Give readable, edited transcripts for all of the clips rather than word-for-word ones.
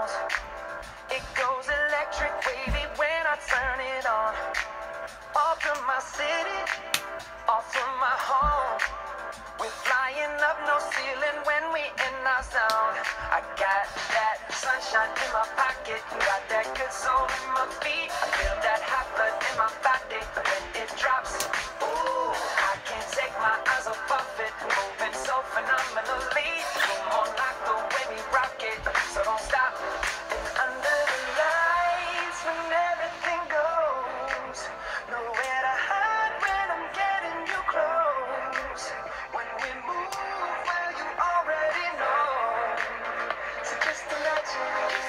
bones. It goes electric wavy when I turn it on. Off from my city, off from my home. We're flying up, no ceiling when we in our zone. I got that sunshine in my pocket, got that good soul in my feet. I feel that hot blood in my body when it drops. Ooh, I can't take my eyes off it, moving so phenomenally. Come on, like the way we rock it, so don't stop. And under the lights, when everything goes, nowhere to hide when I'm getting you close. When we move, well, you already know. So just imagine.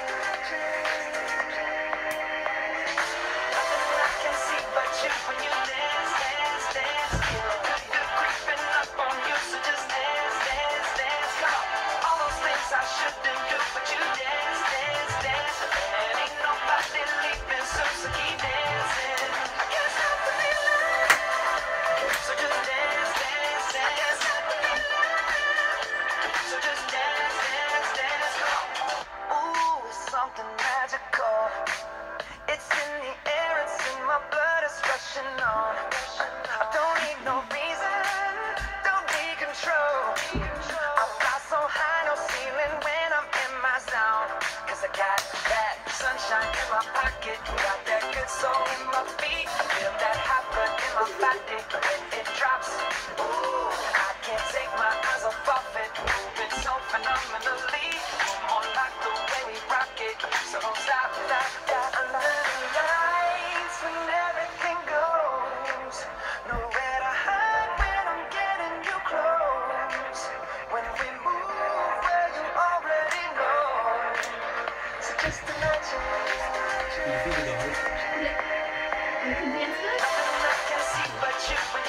Nothing I can see but you when you dance, dance, dance. Feel a good, good creeping up on you, so just dance, dance, dance. Come on, all those things I shouldn't do, but you dance, dance, dance. And ain't nobody leaving soon, so keep dancing. I can't stop the feeling, so just dance, dance, dance. I can't stop the feeling, so just dance, dance, dance. Ooh, it's something magical. It's in the air, it's in my blood, it's rushing on. I don't need no reason, don't need control. I fly so high, no ceiling when I'm in my zone. Cause I got that sunshine in my pocket, got that good soul in my feet. I feel that hot blood in my body when it drops. Ooh, I can't take my eyes off it, moving so phenomenally. Come on, like the way we rock it, so don't stop, stop, stop. Under the lights, when everything goes, nowhere to hide when I'm getting you close. When we move, well, you already know. So just imagine. Nothing I can see but you.